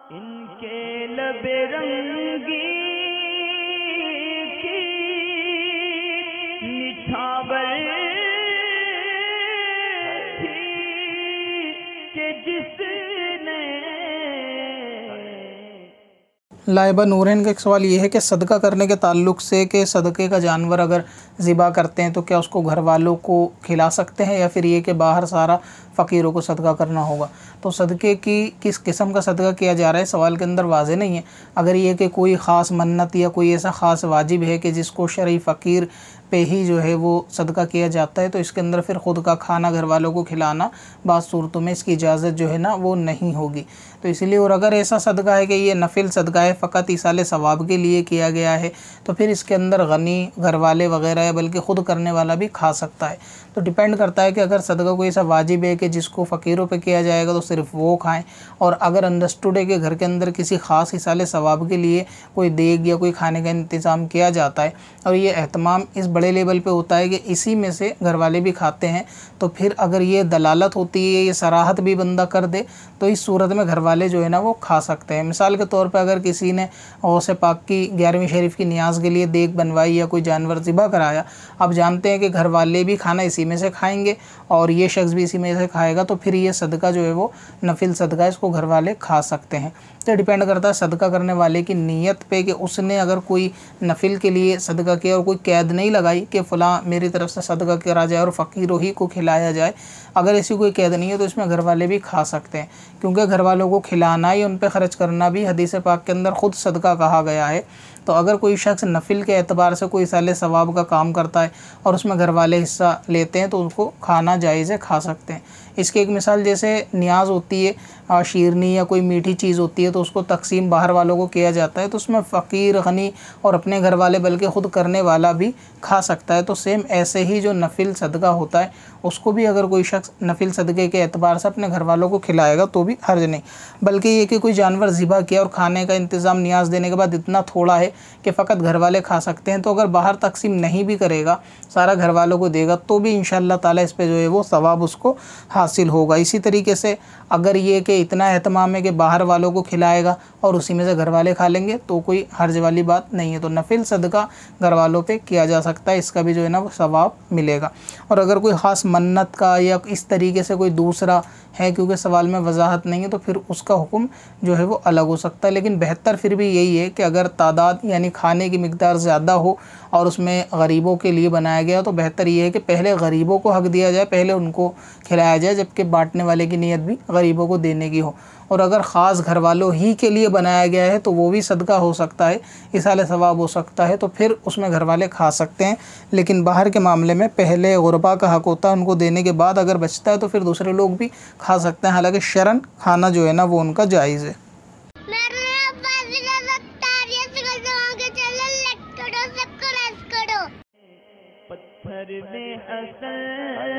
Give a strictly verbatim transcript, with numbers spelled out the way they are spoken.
इनके लबे रंगी की निछावर थी कि जिसने। लाइबा नूरैन का एक सवाल ये है कि सदका करने के ताल्लुक़ से कि सदक़े का जानवर अगर ज़िबा करते हैं तो क्या उसको घर वालों को खिला सकते हैं या फिर ये कि बाहर सारा फ़कीरों को सदका करना होगा। तो सदक़े की किस किस्म का सदका किया जा रहा है सवाल के अंदर वाज़े नहीं है। अगर ये कि कोई ख़ास मन्नत या कोई ऐसा ख़ास वाजिब है कि जिसको शरई फ़कीर पे ही जो है वो सदका किया जाता है तो इसके अंदर फिर ख़ुद का खाना घर वालों को खिलाना बाज़ सूरतों में इसकी इजाज़त जो है ना वो नहीं होगी। तो इसलिए और अगर ऐसा सदका है कि ये नफिल सदका है फ़कत ईसाले सवाब के लिए किया गया है तो फिर इसके अंदर गनी घर वाले वगैरह या बल्कि ख़ुद करने वाला भी खा सकता है। तो डिपेंड करता है कि अगर सदका कोई ऐसा वाजिब है कि जिसको फ़कीरों पे किया जाएगा तो सिर्फ वो खाएं, और अगर अंडरस्टूड है कि घर के अंदर किसी ख़ास ईसाले सवाब के लिए कोई देग या कोई खाने का इंतज़ाम किया जाता है और ये एहतमाम इस बड़े लेवल पे होता है कि इसी में से घर वाले भी खाते हैं, तो फिर अगर ये दलालत होती है, ये सराहत भी बंदा कर दे तो इस सूरत में घर वाले जो है ना वो खा सकते हैं। मिसाल के तौर पे अगर किसी ने गौसे पाक की ग्यारहवीं शरीफ की नियाज़ के लिए देग बनवाई या कोई जानवर ज़िबा कराया, अब जानते हैं कि घर वाले भी खाना इसी में से खाएंगे और ये शख्स भी इसी में से खाएगा, तो फिर ये सदका जो है वो नफिल सदका, इसको घर वाले खा सकते हैं। तो डिपेंड करता है सदका करने वाले की नीयत पे कि उसने अगर कोई नफिल के लिए सदका किया और कोई कैद नहीं लगाई कि फ़लाँ मेरी तरफ से सदका करा जाए और फ़कीरों ही को खिलाया जाए, अगर ऐसी कोई कैद नहीं है तो इसमें घर वाले भी खा सकते हैं, क्योंकि घर वालों को खिलाना या उन पर ख़र्च करना भी हदीस पाक के अंदर ख़ुद सदका कहा गया है। तो अगर कोई शख्स नफिल के एतबार से कोई साले सवाब का काम करता है और उसमें घर वाले हिस्सा लेते हैं तो उसको खाना जायज़ है, खा सकते हैं। इसकी एक मिसाल जैसे नियाज़ होती है, शीरनी या कोई मीठी चीज़ होती है तो उसको तकसीम बाहर वालों को किया जाता है, तो उसमें फ़कीर गनी और अपने घर वाले बल्कि ख़ुद करने वाला भी खा सकता है। तो सेम ऐसे ही जो नफिल सदका होता है उसको भी अगर कोई शख्स नफिल सदक़े के एतबार से अपने घर वालों को खिलाएगा तो भी हर्ज नहीं, बल्कि ये कि कोई जानवर ज़िबा किया और खाने का इंतज़ाम नियाज़ देने के बाद इतना थोड़ा है कि फ़कत घर वाले खा सकते हैं, तो अगर बाहर तकसीम नहीं भी करेगा, सारा घर वालों को देगा, तो भी इंशाअल्लाह ताला इस पे जो है वो सवाब उसको हासिल होगा। इसी तरीके से अगर ये कि इतना एहतमाम है कि बाहर वालों को खिलाएगा और उसी में से घर वाले खा लेंगे तो कोई हर्ज वाली बात नहीं है। तो नफिल सदका घर वालों पे किया जा सकता है, इसका भी जो है ना वो सवाब मिलेगा। और अगर कोई ख़ास मन्नत का या इस तरीके से कोई दूसरा है, क्योंकि सवाल में वजाहत नहीं है, तो फिर उसका हुक्म जो है वो अलग हो सकता है। लेकिन बेहतर फिर भी यही है कि अगर तादाद यानी खाने की मिकदार ज़्यादा हो और उसमें गरीबों के लिए बनाया गया तो बेहतर ये है कि पहले गरीबों को हक़ दिया जाए, पहले उनको खिलाया जाए, जबकि बांटने वाले की नीयत भी गरीबों को देने की हो। और अगर ख़ास घर वालों ही के लिए बनाया गया है तो वो भी सदका हो सकता है, इसाले सवाब हो सकता है, तो फिर उसमें घर वाले खा सकते हैं। लेकिन बाहर के मामले में पहले गुरबा का हक़ होता है, उनको देने के बाद अगर बचता है तो फिर दूसरे लोग भी खा सकते हैं। हालांकि शरन खाना जो है ना वो उनका जायज़ है। पत्थर में असल